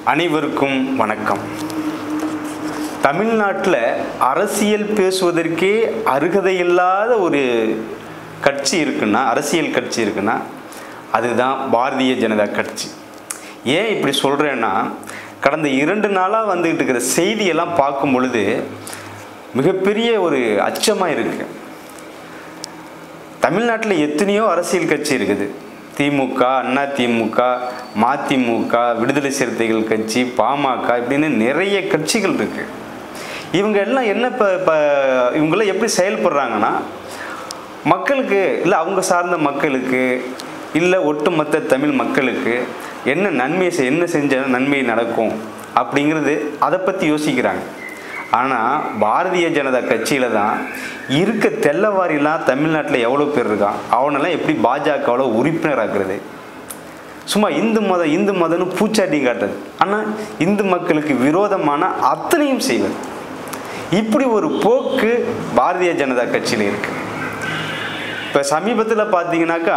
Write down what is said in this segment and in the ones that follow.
அனைவருக்கும் வணக்கம். தமிழ்நாட்டில் அரசியல் பேசுவதற்கே அருகதையில்லாத ஒரு கட்சி இருக்குன்னா, அரசியல் கட்சி இருக்குன்னா அதுதான் பாரதிய ஜனதா கட்சி. ஏன் இப்படி சொல்கிறேன்னா, கடந்த 2 நாளாக வந்துக்கிட்டு இருக்கிற செய்தியெல்லாம் பார்க்கும் பொழுது மிகப்பெரிய ஒரு அச்சமாக இருக்குது. தமிழ்நாட்டில் எத்தனையோ அரசியல் கட்சி இருக்குது. திமுக, அதிமுக, மதிமுக, விடுதலை சிறுத்தைகள் கட்சி, பாமக, இப்படின்னு நிறைய கட்சிகள் இருக்குது. இவங்க எல்லாம் என்ன இவங்கெல்லாம் எப்படி செயல்படுறாங்கன்னா, மக்களுக்கு இல்லை அவங்க சார்ந்த மக்களுக்கு இல்லை ஒட்டுமொத்த தமிழ் மக்களுக்கு என்ன செஞ்சால் நன்மை நடக்கும் அப்படிங்கிறது அதை பற்றி யோசிக்கிறாங்க. ஆனால் பாரதிய ஜனதா கட்சியில் தான் இருக்க தெல்லவாரிலாம் தமிழ்நாட்டில் எவ்வளோ பேர் இருக்கான், அவனெல்லாம் எப்படி பாஜகவில் உறுப்பினர் ஆக்குறது, சும்மா இந்து மதம்னு பூச்சாட்டி காட்டுறது, ஆனால் இந்து மக்களுக்கு விரோதமான அத்தனையும் செய்வது. இப்படி ஒரு போக்கு பாரதிய ஜனதா கட்சியில் இருக்கு. இப்போ சமீபத்தில் பார்த்தீங்கன்னாக்கா,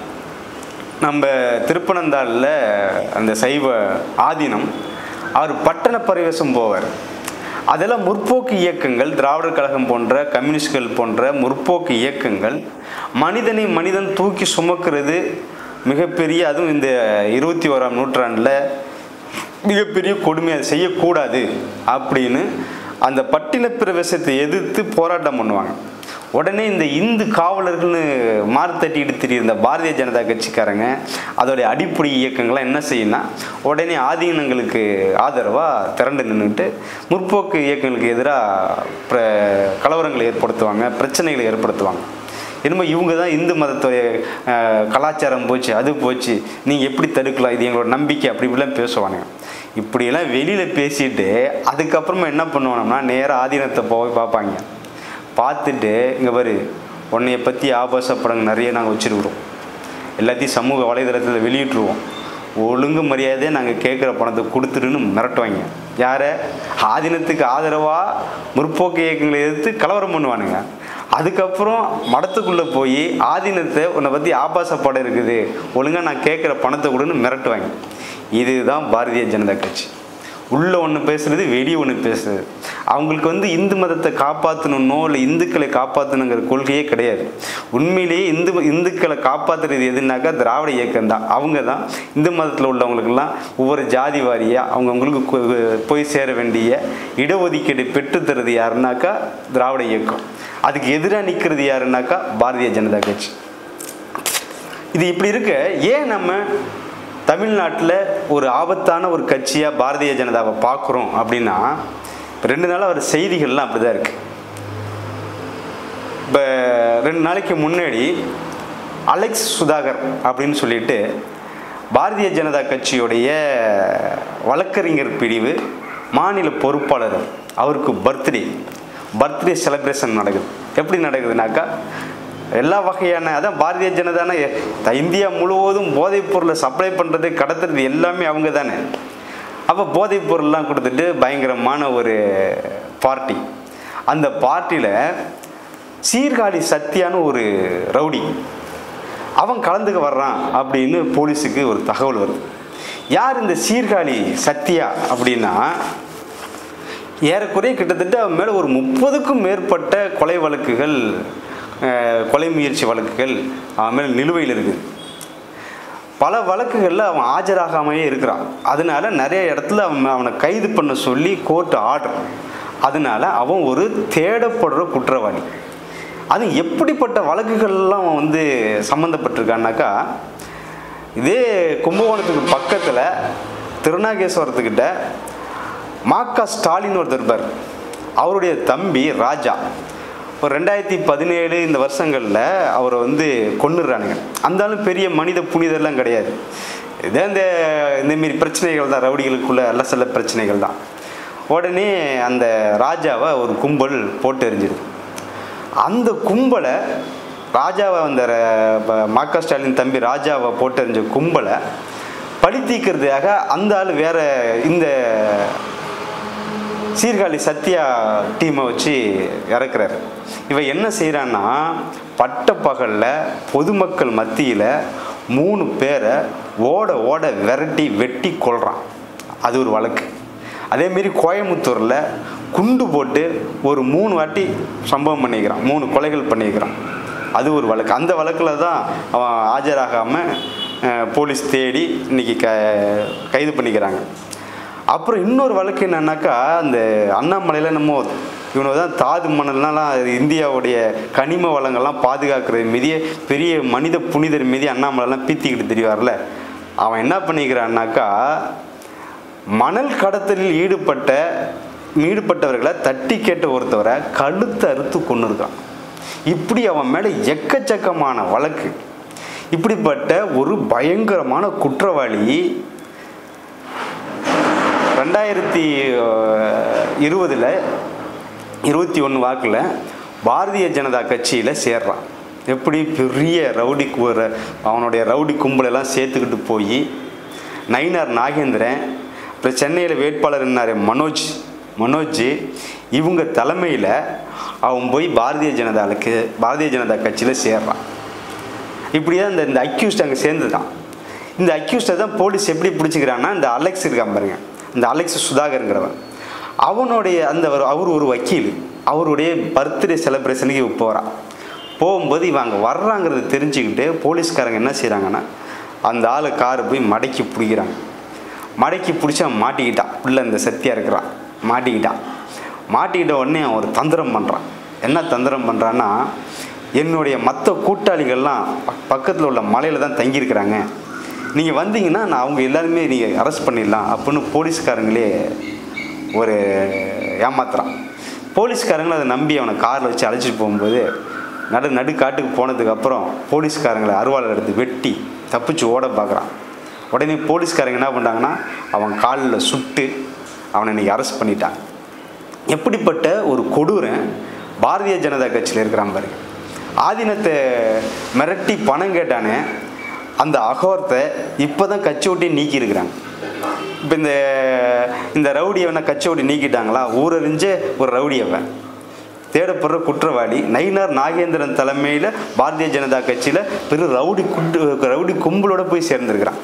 நம்ம திருப்பனந்தாளில் அந்த சைவ ஆதீனம் அவர் பட்டண பிரவேசம் போவார். அதெல்லாம் முற்போக்கு இயக்கங்கள், திராவிடர் கழகம் போன்ற, கம்யூனிஸ்ட்கள் போன்ற முற்போக்கு இயக்கங்கள் மனிதன் தூக்கி சுமக்கிறது மிகப்பெரிய, அதுவும் இந்த 21ஆம் நூற்றாண்டில் மிகப்பெரிய கொடுமை, அதை செய்யக்கூடாது அப்படின்னு அந்த பட்டின பிரவேசத்தை எதிர்த்து போராட்டம் பண்ணுவாங்க. உடனே இந்த இந்து காவலர்கள்னு மாறுத்தட்டிட்டு திரிந்த பாரதிய ஜனதா கட்சிக்காரங்க அதோடைய அடிப்படை இயக்கங்கள்லாம் என்ன செய்யணும்னா, உடனே ஆதீனங்களுக்கு ஆதரவாக திரண்டு நின்றுட்டு முற்போக்கு இயக்கங்களுக்கு எதிராக கலவரங்களை ஏற்படுத்துவாங்க, பிரச்சனைகளை ஏற்படுத்துவாங்க. என்னமோ இவங்க தான் இந்து மதத்துடைய கலாச்சாரம் போச்சு, அது போச்சு, நீங்கள் எப்படி தடுக்கலாம், இது எங்களோட நம்பிக்கை, அப்படி இப்படிலாம் பேசுவாங்க. இப்படியெல்லாம் வெளியில் பேசிட்டு அதுக்கப்புறமா என்ன பண்ணுவானோம்னா, நேராக ஆதீனத்தை போய் பார்ப்பாங்க. பார்த்துட்டு, இங்கே பாரு, உன்னைய பற்றி ஆபாச படங்கள் நிறைய நாங்கள் வச்சுருக்குறோம், எல்லாத்தையும் சமூக வலைதளத்தில் வெளியிட்டுருவோம், ஒழுங்கு மரியாதையை நாங்கள் கேட்குற பணத்தை கொடுத்துருன்னு மிரட்டுவாங்க. யாரை? ஆதீனத்துக்கு ஆதரவாக முற்போக்கு இயக்கங்களை எதிர்த்து கலவரம் பண்ணுவானுங்க. அதுக்கப்புறம் மடத்துக்குள்ளே போய் ஆதீனத்தை உன்னை பற்றி ஆபாச படம் இருக்குது, ஒழுங்காக நான் கேட்குற பணத்தை கொடுன்னு மிரட்டுவாங்க. இதுதான் பாரதிய ஜனதா கட்சி. உள்ளே ஒன்று பேசுகிறது, வெளியே ஒன்று பேசுகிறது. அவங்களுக்கு இந்து மதத்தை காப்பாற்றணுன்னோ இல்லை இந்துக்களை காப்பாற்றணுங்கிற கொள்கையே கிடையாது. உண்மையிலேயே இந்துக்களை காப்பாற்றுறது எதுனாக்கா திராவிட இயக்கம் தான். அவங்க தான் இந்து மதத்தில் உள்ளவங்களுக்கெல்லாம் ஒவ்வொரு ஜாதி வாரியாக அவங்கவுங்களுக்கு போய் சேர வேண்டிய இடஒதுக்கீடு பெற்றுத்தருது யாருன்னாக்கா திராவிட இயக்கம். அதுக்கு எதிராக நிற்கிறது யாருன்னாக்கா பாரதிய ஜனதா கட்சி. இது இப்படி இருக்க, ஏன் நம்ம தமிழ்நாட்டில் ஒரு ஆபத்தான ஒரு கட்சியாக பாரதிய ஜனதாவை பார்க்குறோம் அப்படின்னா, 2 நாளாக ஒரு செய்திகள்லாம் அப்படி தான் இருக்குது. இப்போ 2 நாளைக்கு முன்னாடி அலெக்ஸ் சுதாகர் அப்படின்னு சொல்லிட்டு பாரதிய ஜனதா கட்சியுடைய வழக்கறிஞர் பிரிவு மாநில பொறுப்பாளர், அவருக்கு பர்த்டே செலிப்ரேஷன் நடக்குது. எப்படி நடக்குதுனாக்கா, எல்லா வகையான, அதான் பாரதிய ஜனதான இந்தியா முழுவதும் போதைப் பொருளை சப்ளை பண்ணுறது, கடத்துறது எல்லாமே அவங்க தானே. அப்போ போதைப் பொருள்லாம் கொடுத்துட்டு பயங்கரமான ஒரு பார்ட்டி. அந்த பார்ட்டியில் சீர்காழி சத்யான்னு ஒரு ரவுடி அவன் கலந்துக்க வர்றான் அப்படின்னு போலீஸுக்கு ஒரு தகவல் வருது. யார் இந்த சீர்காழி சத்யா அப்படின்னா, ஏறக்குறைய கிட்டத்தட்ட அவன் மேலே ஒரு 30க்கும் மேற்பட்ட கொலை வழக்குகள், கொலை முயற்சி வழக்குகள் அவன் மேலே நிலுவையில் இருக்குது. பல வழக்குகளில் அவன் ஆஜராகாமையே இருக்கிறான். அதனால நிறைய இடத்துல அவனை கைது பண்ண சொல்லி கோர்ட்டு ஆர்டர். அதனால அவன் ஒரு தேடப்படுற குற்றவாளி. அது எப்படிப்பட்ட வழக்குகள்லாம் அவன் சம்மந்தப்பட்டிருக்கான்னாக்கா, இதே கும்பகோணத்துக்கு பக்கத்தில் திருநாகேஸ்வரத்துக்கிட்ட மா.க. ஸ்டாலின் ஒருத்தர் இருப்பார். அவருடைய தம்பி ராஜா ஒரு 2017 இந்த வருஷங்களில் அவரை கொன்னுடுறானுங்க. அந்தாலும் பெரிய மனித புனிதெல்லாம் கிடையாது. இதே இந்தமாரி பிரச்சனைகள் தான், ரவுடிகளுக்குள்ள அல்ல பிரச்சனைகள் தான். உடனே அந்த ராஜாவை ஒரு கும்பல் போட்டு எறிஞ்சிடுது. அந்த கும்பலை ராஜாவை மா.க. ஸ்டாலின் தம்பி ராஜாவை போட்டு எறிஞ்ச கும்பலை பழி தீர்க்கிறதுக்காக அந்த ஆள் வேற இந்த சீர்காழி சத்யா டீமை வச்சு இறக்குறாரு. இவன் என்ன செய்கிறான்னா, பட்டப்பகலில் பொதுமக்கள் மத்தியில் 3 பேரை ஓட விரட்டி வெட்டி கொள்கிறான். அது ஒரு வழக்கு. அதேமாரி கோயம்புத்தூரில் குண்டு போட்டு ஒரு 3 வாட்டி சம்பவம் பண்ணிக்கிறான், 3 கொலைகள் பண்ணிக்கிறான். அது ஒரு வழக்கு. அந்த வழக்கில் தான் அவன் ஆஜராகாமல் போலீஸ் தேடி இன்றைக்கி கைது பண்ணிக்கிறாங்க. அப்புறம் இன்னொரு வழக்கு என்னன்னாக்கா, அந்த அண்ணாமலையில் நம்ம இவனை தான் தாது மணல்னாலாம் இந்தியாவுடைய கனிம வளங்கள்லாம் பாதுகாக்கிறது மீதியே பெரிய மனித புனிதர் மீதி அண்ணாமலைலாம் பீத்திக்கிட்டு தெரிவார்ல, அவன் என்ன பண்ணிக்கிறான்னாக்கா, மணல் கடத்தலில் ஈடுபட்டவர்களை தட்டி கேட்ட ஒருத்தவரை கழுத்தை அறுத்து கொண்டு இருக்கான். இப்படி அவன் மேலே எக்கச்சக்கமான வழக்கு. இப்படிப்பட்ட ஒரு பயங்கரமான குற்றவாளி 2021 வாக்கில் பாரதிய ஜனதா கட்சியில் சேர்றான். எப்படி பெரிய அவனுடைய ரவுடி கும்பலெல்லாம் சேர்த்துக்கிட்டு போய் நயினார் நாகேந்திரன், அப்புறம் சென்னையில் வேட்பாளர் என்னார் மனோஜ் இவங்க தலைமையில் அவன் போய் பாரதிய ஜனதா கட்சியில் சேர்றான். இப்படி தான் இந்த அக்யூஸ்ட் அங்கே சேர்ந்து தான். இந்த அக்யூஸ்டை தான் போலீஸ் எப்படி பிடிச்சிக்கிறான்னா, இந்த அலெக்ஸ் இருக்கான் பாருங்க, இந்த அலெக்ஸ் சுதாகருங்கிறவன், அவனுடைய அவர் ஒரு வக்கீல், அவருடைய பர்த்டே செலிப்ரேஷனுக்கு போகிறான். போகும்போது இவன் அங்கே வர்றாங்கிறத தெரிஞ்சுக்கிட்டு போலீஸ்காரங்க என்ன செய்கிறாங்கன்னா, அந்த ஆளு காரை போய் மடக்கி பிடிக்கிறாங்க. மடக்கி பிடிச்சி அவன் மாட்டிக்கிட்டான். உள்ள இந்த சத்தியாக இருக்கிறான், மாட்டிக்கிட்ட உடனே அவன் ஒரு தந்திரம் பண்ணுறான். என்ன தந்திரம் பண்ணுறான்னா, என்னுடைய மற்ற கூட்டாளிகள்லாம் பக்கத்தில் உள்ள மலையில் தான் தங்கியிருக்கிறாங்க, நீங்கள் வந்தீங்கன்னா நான் அவங்க எல்லாருமே நீங்கள் அரெஸ்ட் பண்ணிடலாம் அப்படின்னு போலீஸ்காரங்களே ஒரு ஏமாத்துறான். போலீஸ்காரங்களை அதை நம்பி அவனை காரில் வச்சு அழைச்சிட்டு போகும்போது நடுக்காட்டுக்கு போனதுக்கப்புறம் போலீஸ்காரங்களை அருவாளை எடுத்து வெட்டி தப்பிச்சு ஓட பார்க்குறான். உடனே போலீஸ்காரங்க என்ன பண்ணுறாங்கன்னா, அவன் காலில் சுட்டு அவனை இன்றைக்கி அரெஸ்ட் பண்ணிட்டான். எப்படிப்பட்ட ஒரு கொடூரன் பாரதிய ஜனதா கட்சியில் இருக்கிறான் பாருங்க. ஆதீனத்தை மிரட்டி பணம் கேட்டானே அந்த அகோரத்தை இப்போ தான் கட்சி விட்டே நீக்கியிருக்கிறாங்க. இப்போ இந்த ரவுடியவனை கட்சி விட்டு நீக்கிட்டாங்களா, ஊரறிஞ்ச ஒரு ரவுடியவன் தேடப்படுற குற்றவாளி நயினார் நாகேந்திரன் தலைமையில் பாரதிய ஜனதா கட்சியில் பெரும் ரவுடி கும்பலோடு போய் சேர்ந்துருக்கிறான்.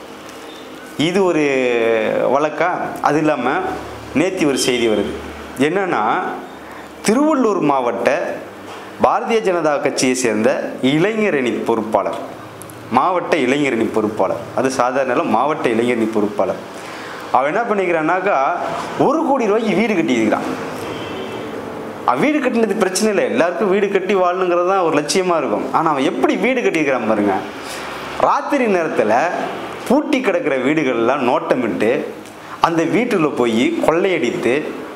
இது ஒரு வழக்கா. அது இல்லாமல் நேத்தி ஒரு செய்தி வருது என்னன்னா, திருவள்ளூர் மாவட்ட பாரதிய ஜனதா கட்சியை சேர்ந்த இளைஞரணி பொறுப்பாளர், மாவட்ட இளைஞரணி பொறுப்பாளர், அது சாதாரண மாவட்ட இளைஞரணி பொறுப்பாளர், அவன் என்ன பண்ணிக்கிறான்னாக்கா 1 கோடி ரூபாய்க்கு வீடு கட்டியிருக்கிறான். வீடு கட்டினது பிரச்சனை இல்லை, எல்லாருக்கும் வீடு கட்டி வாழணுங்கிறது தான் ஒரு லட்சியமாக இருக்கும். ஆனால் அவன் எப்படி வீடு கட்டியிருக்கிறான் பாருங்க. ராத்திரி நேரத்தில் பூட்டி கிடக்கிற வீடுகள்லாம் நோட்டமிட்டு அந்த வீட்டில் போய் கொள்ளையடித்து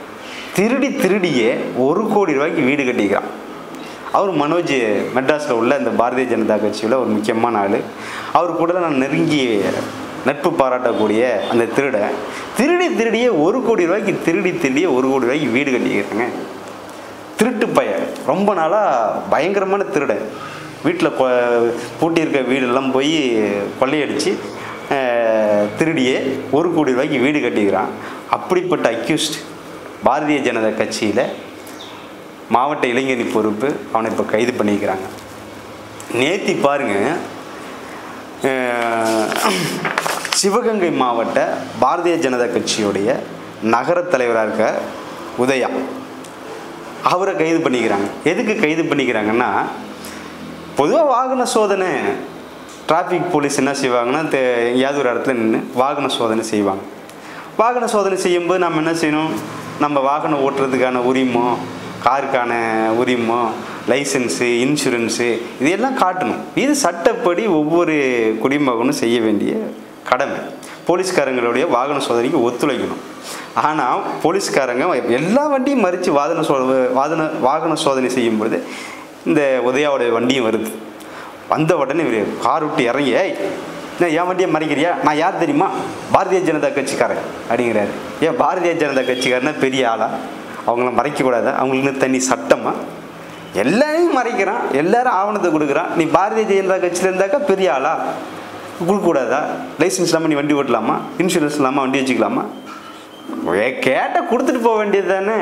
திருடியே 1 கோடி ரூபாய்க்கு வீடு கட்டிக்கிறான். அவர் மனோஜ் மெட்ராஸில் உள்ள இந்த பாரதிய ஜனதா கட்சியில் ஒரு முக்கியமான ஆள். அவர் கூட நான் நெருங்கி நட்பு பாராட்டக்கூடிய அந்த திருடியே 1 கோடி ரூபாய்க்கு திருடியே 1 கோடி ரூபாய்க்கு வீடு கட்டிக்கிறாங்க. திருட்டு பையன், ரொம்ப நாளாக பயங்கரமான திருடன். வீட்டில் பூட்டி இருக்க வீடெல்லாம் போய் கொள்ளையடித்து திருடியே 1 கோடி ரூபாய்க்கு வீடு கட்டிக்கிறான். அப்படிப்பட்ட அக்யூஸ்ட் பாரதிய ஜனதா கட்சியில் மாவட்ட இளைஞரணி பொறுப்பு, அவனை இப்போ கைது பண்ணிக்கிறாங்க. நேத்தி பாருங்க, சிவகங்கை மாவட்ட பாரதிய ஜனதா கட்சியுடைய நகர தலைவராக இருக்க உதயா, அவரை கைது பண்ணிக்கிறாங்க. எதுக்கு கைது பண்ணிக்கிறாங்கன்னா, பொதுவாக வாகன சோதனை டிராஃபிக் போலீஸ் என்ன செய்வாங்கன்னா, எங்கேயாவது ஒரு இடத்துல நின்று வாகன சோதனை செய்வாங்க. வாகன சோதனை செய்யும்போது நம்ம என்ன செய்யணும், நம்ம வாகனம் ஓட்டுறதுக்கான உரிமம், காருக்கான உரிமம், லைசன்ஸு, இன்சூரன்ஸு இதையெல்லாம் காட்டணும். இது சட்டப்படி ஒவ்வொரு குடிமகனும் செய்ய வேண்டிய கடமை. போலீஸ்காரங்களுடைய வாகன சோதனைக்கு ஒத்துழைக்கணும். ஆனால் போலீஸ்காரங்க எல்லா வண்டியும் மறித்து வாகன சோதனை செய்யும் பொழுது இந்த உதயாவுடைய வண்டியும் வருது. வந்த உடனே கார் விட்டு இறங்கி, என் வண்டியை மறைக்கிறியா, நான் யார் தெரியுமா, பாரதிய ஜனதா கட்சிக்காரன் அப்படிங்கிறாரு. ஏன் பாரதிய ஜனதா கட்சிக்காரனா பெரிய ஆளா, அவங்கள மறைக்கக்கூடாதா, அவங்களுக்கு தனி சட்டமா, எல்லாரையும் மறைக்கிறான், எல்லாரும் ஆவணத்தை கொடுக்குறான். நீ பாரதிய ஜனதா கட்சியில் இருந்தாக்கா பெரிய ஆளா, கொடுக்கக்கூடாதா, லைசன்ஸ் இல்லாமல் நீ வண்டி ஓட்டலாமா, இன்சூரன்ஸ் இல்லாமல் வண்டி வச்சுக்கலாமா, கேட்டால் கொடுத்துட்டு போக வேண்டியது தானே.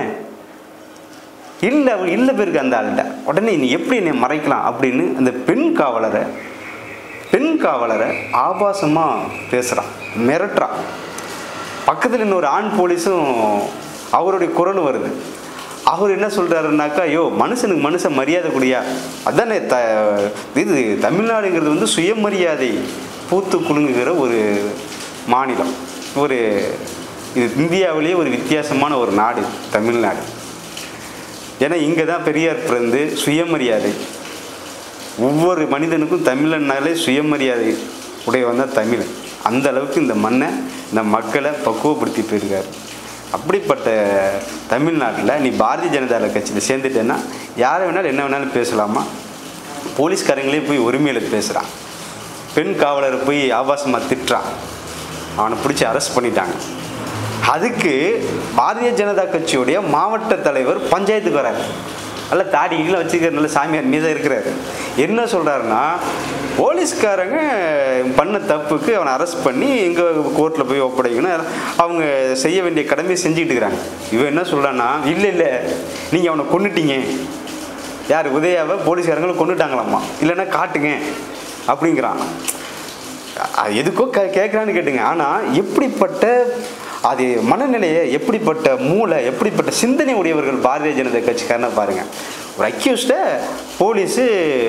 இல்லை பேருக்கு அந்த ஆள்கிட்ட உடனே நீ எப்படி என்னை மறைக்கலாம் அப்படின்னு அந்த பெண் காவலரை ஆபாசமாக பேசுகிறான், மிரட்டுறான். பக்கத்தில் இன்னொரு ஆண் போலீஸும் அவருடைய குரலும் வருது. அவர் என்ன சொல்கிறாருன்னாக்கா, ஐயோ மனுஷனுக்கு மனுஷன் மரியாதை கூடியா, அதானே இது தமிழ்நாடுங்கிறது வந்து சுயமரியாதை பூத்து குலுங்குகிற ஒரு மாநிலம், ஒரு இது இந்தியாவிலேயே ஒரு வித்தியாசமான ஒரு நாடு தமிழ்நாடு. ஏன்னா இங்கே தான் பெரியார் பிறந்து சுயமரியாதை, ஒவ்வொரு மனிதனுக்கும் தமிழன்னாலே சுயமரியாதை உடையவன் தான் தமிழன். அந்த அளவுக்கு இந்த மண்ணை இந்த மக்களை பக்குவப்படுத்தி போயிருக்காரு. அப்படிப்பட்ட தமிழ்நாட்டில் நீ பாரதிய ஜனதா கட்சியில் சேர்ந்துட்டேன்னா யாரை வேணாலும் என்ன வேணாலும் பேசலாமா? போலீஸ்காரங்களே போய் உரிமையில் பேசுகிறான், பெண் காவலரை போய் ஆபாசமாக திட்டுறான், அவனை பிடிச்சி அரெஸ்ட் பண்ணிட்டாங்க. அதுக்கு பாரதிய ஜனதா கட்சியுடைய மாவட்ட தலைவர் பஞ்சாயத்துக்கு வராரு, நல்ல தாடிலாம் வச்சுக்கிற நல்ல சாமியார் மீதாக இருக்கிறாரு. என்ன சொல்கிறாருன்னா, போலீஸ்காரங்க பண்ண தப்புக்கு அவனை அரெஸ்ட் பண்ணி எங்கள் கோர்ட்டில் போய் ஒப்படைக்கணும், அவங்க செய்ய வேண்டிய கடமையை செஞ்சுக்கிட்டு இருக்கிறாங்க. இவன் என்ன சொல்கிறான்னா, இல்லை நீங்கள் அவனை கொன்னுட்டீங்க, யார் உதயாவை போலீஸ்காரங்களும் கொண்டுட்டாங்களாம்மா, இல்லைன்னா காட்டுங்க அப்படிங்கிறான். எதுக்கோ கேட்குறான்னு கேட்டுங்க. ஆனால் எப்படிப்பட்ட அது மனநிலையை, எப்படிப்பட்ட மூளை, எப்படிப்பட்ட சிந்தனை உடையவர்கள் பாரதிய ஜனதா கட்சிக்காரனை பாருங்கள். ஒரு அக்யூஸ்டை போலீஸு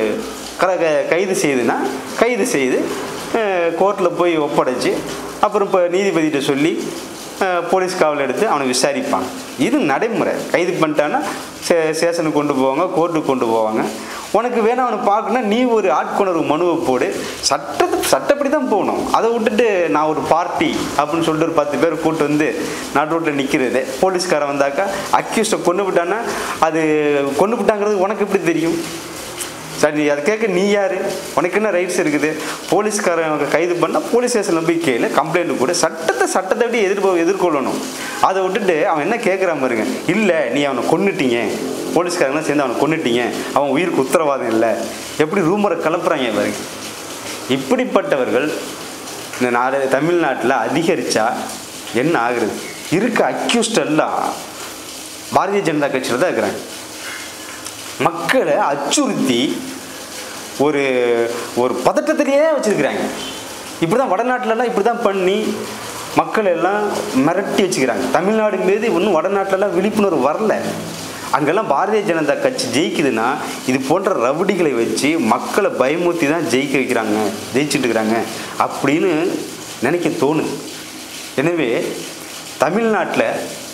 கைது செய்யுதுன்னா கைது செய்து கோர்ட்டில் போய் ஒப்படைச்சி அப்புறம் இப்போ நீதிபதிகிட்ட சொல்லி போலீஸ் காவல் எடுத்து அவனை விசாரிப்பாங்க. இது நடைமுறை. கைது பண்ணிட்டான்னா ஸ்டேஷனுக்கு கொண்டு போவாங்க, கோர்ட்டுக்கு கொண்டு போவாங்க. உனக்கு வேணா அவனை பார்க்கணுன்னா நீ ஒரு ஆட்கொணர்வு மனுவை போடு, சட்டப்படி தான் போகணும். அதை விட்டுட்டு நான் ஒரு பார்ட்டி அப்படின்னு சொல்லிட்டு ஒரு 10 பேர் கூட்டு வந்து நடு ரோட்டில் நிற்கிறது. போலீஸ்காரன் வந்தாக்கா அக்யூஸ்டை கொண்டு விட்டான்னா அது கொண்டு விட்டாங்கிறது உனக்கு எப்படி தெரியும்? சரி, நீ அதை கேட்க நீ யார்? உனக்கு என்ன ரைட்ஸ் இருக்குது? போலீஸ்காரன் கைது பண்ணால் போலீஸ் ஸ்டேஷனில் போய் கேளு, கம்ப்ளைண்ட் கூட, சட்டத்தை விட்டு எதிர்கொள்ளணும். அதை விட்டுட்டு அவன் என்ன கேட்குறான் பாருங்க, இல்லை நீ அவனை கொன்னுட்டீங்க, போலீஸ்காரங்களாம் சேர்ந்து அவனை கொன்னுட்டீங்க, அவன் உயிருக்கு உத்தரவாதம் இல்லை, எப்படி ரூமரை கலப்புறாங்க பாருங்க. இப்படிப்பட்டவர்கள் இந்த தமிழ்நாட்டில் அதிகரித்தா என்ன ஆகுறது? இருக்க அக்யூஸ்ட் எல்லாம் பாரதிய ஜனதா கட்சியில் தான் இருக்கிறாங்க. மக்களை அச்சுறுத்தி ஒரு ஒரு பதட்டத்திலேயே வச்சுருக்கிறாங்க. இப்படி தான் வடநாட்டிலலாம் இப்படி தான் பண்ணி மக்கள் எல்லாம் மிரட்டி வச்சுக்கிறாங்க. தமிழ்நாடு மீது இன்னும் வடநாட்டிலலாம் விழிப்புணர்வு வரல. அங்கெல்லாம் பாரதிய ஜனதா கட்சி ஜெயிக்குதுன்னா இது போன்ற ரவுடிகளை வச்சு மக்களை பயமுறுத்தி தான் ஜெயிச்சுட்டு இருக்கிறாங்க அப்படின்னு நினைக்க தோணுது. எனவே தமிழ்நாட்டில்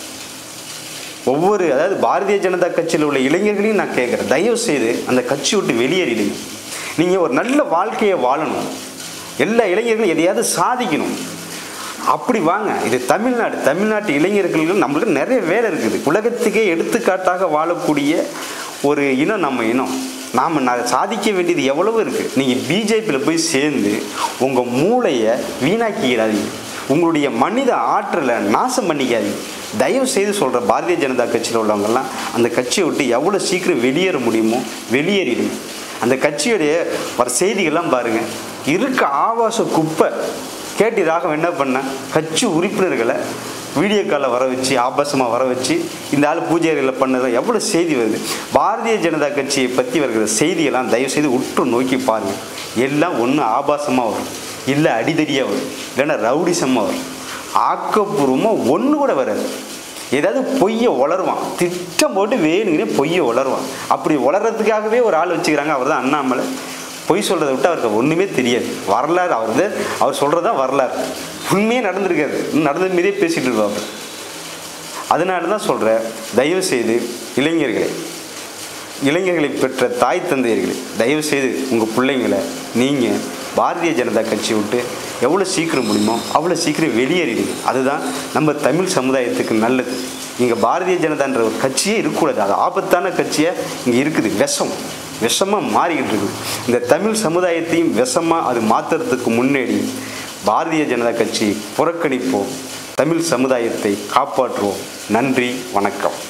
அதாவது பாரதிய ஜனதா கட்சியில் உள்ள இளைஞர்களையும் நான் கேட்குறேன், தயவு செய்து அந்த கட்சி விட்டு வெளியேறிடுங்க. நீங்கள் ஒரு நல்ல வாழ்க்கையை வாழணும், எல்லா இளைஞர்களும் எதையாவது சாதிக்கணும், அப்படி வாங்க. இது தமிழ்நாட்டு இளைஞர்களுக்கு நம்மளுக்கு நிறைய வேலை இருக்குது. உலகத்துக்கே எடுத்துக்காட்டாக வாழக்கூடிய ஒரு இனம் நம்ம இனம். நாம் சாதிக்க வேண்டியது எவ்வளவு இருக்குது. நீங்கள் பிஜேபியில் போய் சேர்ந்து உங்கள் மூளையை வீணாக்கிக்கிறாதீங்க, உங்களுடைய மனித ஆற்றலை நாசம் பண்ணிக்காதீங்க. தயவு செய்து சொல்கிற பாரதிய ஜனதா கட்சியில் உள்ளவங்கெல்லாம் அந்த கட்சியை விட்டு எவ்வளோ சீக்கிரம் வெளியேற முடியுமோ வெளியேறிடுங்க. அந்த கட்சியுடைய வர செய்திகள்லாம் பாருங்கள், இருக்க ஆபாச குப்பை. கேட்டு ராகவன் என்ன பண்ண, கட்சி உறுப்பினர்களை வீடியோ காலில் வர வச்சு ஆபாசமாக வர வச்சு இந்த ஆள் பூஜைகளில் பண்ணதான் எவ்வளோ செய்தி வருது. பாரதிய ஜனதா கட்சியை பற்றி வருகிற செய்தியெல்லாம் தயவுசெய்து உற்று நோக்கி பாருங்கள். எல்லாம் ஒன்று ஆபாசமாக வரும், இல்லை அடிதடியாக வரும், இல்லைன்னா ரவுடிசமாக வரும். ஆக்கப்பூர்வமாக ஒன்று கூட வராது. ஏதாவது பொய்யை வளருவான், திட்டம் போட்டு வேணுங்கன்னே பொய்யை வளருவான். அப்படி வளர்கிறதுக்காகவே ஒரு ஆள் வச்சுக்கிறாங்க, அவர் தான் அண்ணாமலை. பொய் சொல்கிறத விட்டு அவருக்கு ஒன்றுமே தெரியாது. வரலாறு அவர் சொல்கிறது தான் வரலாறு, உண்மையே நடந்திருக்காது, நடந்த மீதே பேசிகிட்டு இருப்பாங்க. அதனால தான் சொல்கிறேன், தயவு செய்து இளைஞர்களை பெற்ற தாய் தந்தையர்களே, தயவு செய்து உங்கள் பிள்ளைங்களை நீங்கள் பாரதிய ஜனதா கட்சி விட்டு எவ்வளோ சீக்கிரம் முடியுமோ அவ்வளோ சீக்கிரம் வெளியேறிடுங்க. அதுதான் நம்ம தமிழ் சமுதாயத்துக்கு நல்லது. இங்கே பாரதிய ஜனதான்ற ஒரு கட்சியே இருக்கக்கூடாது. அது ஆபத்தான கட்சியாக இங்கே இருக்குது. விஷமாக மாறிக்கிட்டு இருக்குது. இந்த தமிழ் சமுதாயத்தையும் விஷமாக அது மாற்றுறதுக்கு முன்னாடி பாரதிய ஜனதா கட்சி புறக்கணிப்போம், தமிழ் சமுதாயத்தை காப்பாற்றுவோம். நன்றி, வணக்கம்.